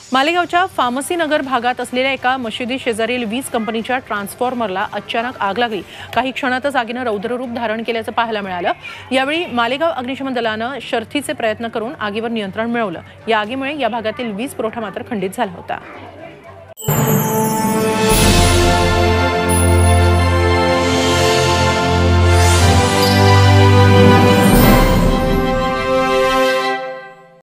मालेगावच्या pharmacy नगर भागात असलेल्या एका मशिदी शेजारील वीज कंपनीच्या ट्रान्सफॉर्मरला अचानक आग लागली। काही क्षणातच आगीने रौद्र रूप धारण केल्याचं पाहायला मिळालं। यावेळी मालेगाव अग्निशमन दलानं शर्थीचे प्रयत्न करून आगीवर नियंत्रण मिळवलं। या आगीमुळे या भागातील वीज पुरवठा मात्र खंडित झाला होता।